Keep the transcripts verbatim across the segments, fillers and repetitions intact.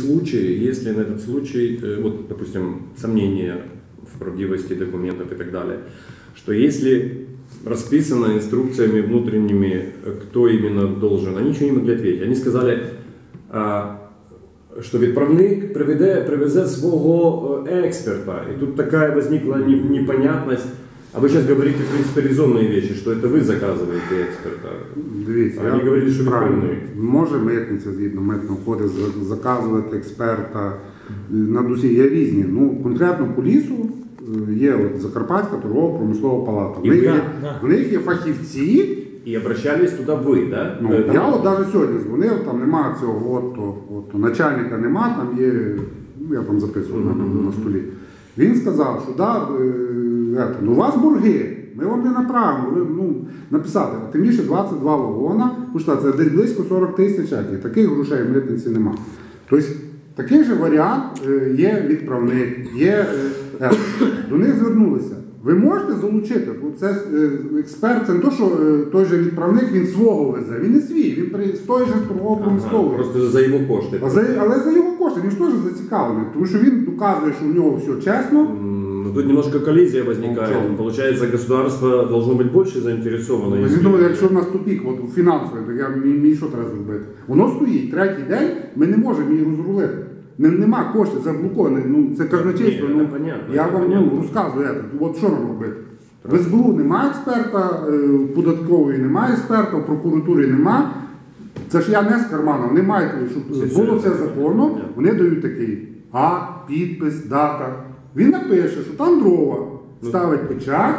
случае, если на этот случай, вот, допустим, сомнения в правдивости документов и так далее, что если расписано инструкциями внутренними, кто именно должен, они ничего не могли ответить. Они сказали, что відправник приведе, привезе свого експерта. И тут такая возникла непонятность. А вы сейчас говорите, в принципе, резонные вещи, что это вы заказываете эксперта. Дивіться, а они говорили, що відправник. Може митниця, згідно митного кодексу, заказувати експерта. На дусі є різні. Ну, конкретно по лісу є от Закарпатська торгово-промислова палата. В них, є, в них є фахівці. І обращались туди ви, да? Ну, там... Я от навіть сьогодні дзвонив, там немає цього, от, от, от, начальника нема, там є, ну, я там записував mm-hmm. на, на столі. Він сказав, що да, е, ну, у вас борги, ми вам не направимо, ви, ну, написати, тим більше двадцять два вагона, це десь близько сорок тисяч, таких грошей в митниці нема. Тобто, такий же варіант е, є відправник, є, е, до них звернулися. Ви можете залучити, це експерт, це не то, що той же відправник, він свого везе, він не свій, він при, з той же торгово-промисловий. Ага, просто за його кошти. А за, але за його кошти, він ж теж зацікавлений, тому що він доказує, що у нього все чесно. Ну, тут немножко коллизия возникает. Ну, получается, государство должно быть больше заинтересовано. Я думаю, якщо в нас тупік, от фінансовий, то я, мені що треба зробити? Воно стоїть, третій день, ми не можемо її розрулити. Нема коштів, заблоковані, ну це казначейство. Ну, я вам ну, розказую, от що нам робити. В ес бе у немає експерта, в податкової немає експерта, в прокуратурі немає. Це ж я не з кармана, вони мають, щоб було все законно, вони дають такий а, підпис, дата. Він напише, що там дрова, ставить печать,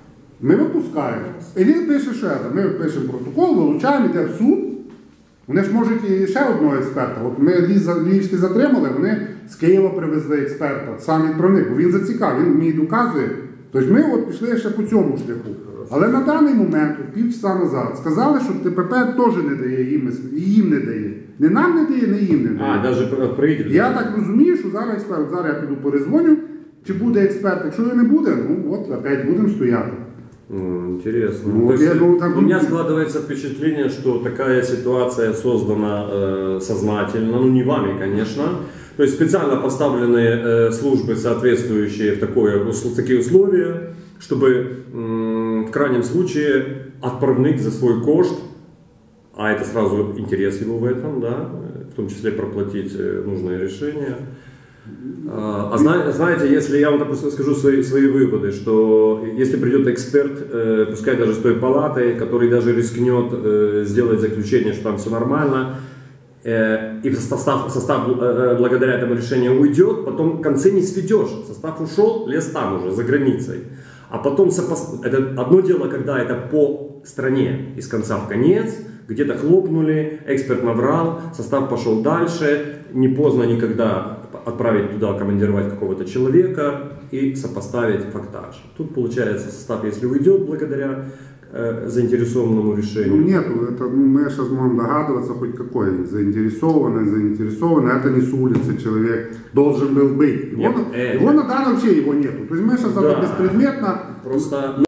ми випускаємо. І він пише ще, ми пишемо протокол, вилучаємо, йде в суд. Вони ж можуть і ще одного експерта. От ми Львівський затримали, вони з Києва привезли експерта, сам відправник, бо він зацікавив, він мені доказує. Тобто ми от пішли ще по цьому шляху. Але на даний момент, півчаса назад, сказали, що Те Пе Пе теж не дає їм, і їм не дає. Не нам не дає, не їм не дає. А, навіть правительство. Я так розумію, що зараз експерт, зараз я піду перезвоню, чи буде експерт. Якщо його не буде, ну от опять будемо стояти. Интересно. Ну, есть, я, ну, там... У меня складывается впечатление, что такая ситуация создана э, сознательно, ну не вами, конечно. То есть специально поставлены э, службы, соответствующие в, такое, в такие условия, чтобы э, в крайнем случае отправник за свой кошт, а это сразу интерес его в этом, да, в том числе проплатить нужное решение. А знаете, если я вам допустим, скажу свои, свои выводы, что если придет эксперт, э, пускай даже с той палаты, который даже рискнет э, сделать заключение, что там все нормально, э, и состав, состав э, благодаря этому решению уйдет, потом концы не сведешь. Состав ушел, лес там уже, за границей. А потом сопост... это одно дело, когда это по стране, из конца в конец, где-то хлопнули, эксперт наврал, состав пошел дальше, не поздно никогда отправить туда, командировать какого-то человека и сопоставить фактаж. Тут получается состав, если уйдет благодаря э, заинтересованному решению. Ну нет, это, ну, мы сейчас можем догадываться хоть какой, заинтересованный, заинтересованный, это не с улицы человек должен был быть. Его, нет, на, э, его на данном вообще его нету. То есть мы сейчас да, это беспредметно. Просто, мы